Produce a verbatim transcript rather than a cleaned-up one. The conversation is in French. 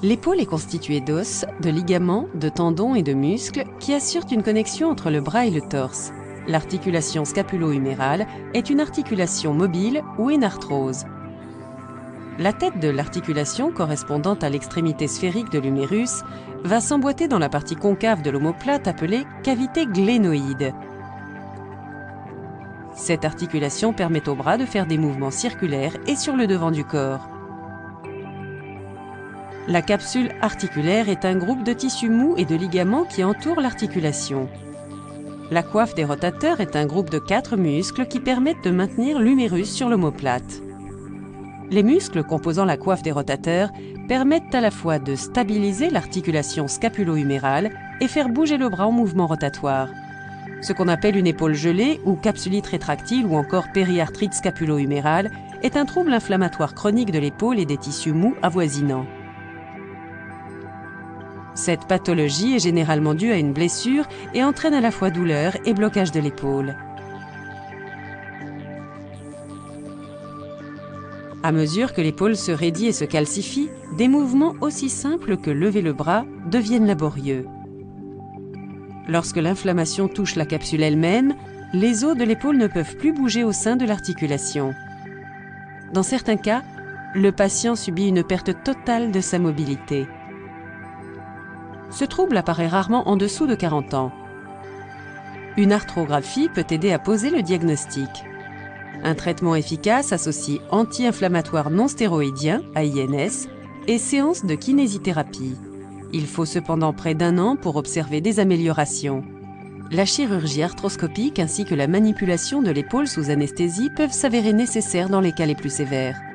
L'épaule est constituée d'os, de ligaments, de tendons et de muscles qui assurent une connexion entre le bras et le torse. L'articulation scapulo-humérale est une articulation mobile ou une arthrose. La tête de l'articulation correspondant à l'extrémité sphérique de l'humérus va s'emboîter dans la partie concave de l'omoplate appelée cavité glénoïde. Cette articulation permet au bras de faire des mouvements circulaires et sur le devant du corps. La capsule articulaire est un groupe de tissus mous et de ligaments qui entourent l'articulation. La coiffe des rotateurs est un groupe de quatre muscles qui permettent de maintenir l'humérus sur l'omoplate. Les muscles composant la coiffe des rotateurs permettent à la fois de stabiliser l'articulation scapulo-humérale et faire bouger le bras en mouvement rotatoire. Ce qu'on appelle une épaule gelée ou capsulite rétractile ou encore périarthrite scapulo-humérale est un trouble inflammatoire chronique de l'épaule et des tissus mous avoisinants. Cette pathologie est généralement due à une blessure et entraîne à la fois douleur et blocage de l'épaule. À mesure que l'épaule se raidit et se calcifie, des mouvements aussi simples que lever le bras deviennent laborieux. Lorsque l'inflammation touche la capsule elle-même, les os de l'épaule ne peuvent plus bouger au sein de l'articulation. Dans certains cas, le patient subit une perte totale de sa mobilité. Ce trouble apparaît rarement en dessous de quarante ans. Une arthrographie peut aider à poser le diagnostic. Un traitement efficace associe anti-inflammatoire non stéroïdien, A I N S, et séances de kinésithérapie. Il faut cependant près d'un an pour observer des améliorations. La chirurgie arthroscopique ainsi que la manipulation de l'épaule sous anesthésie peuvent s'avérer nécessaires dans les cas les plus sévères.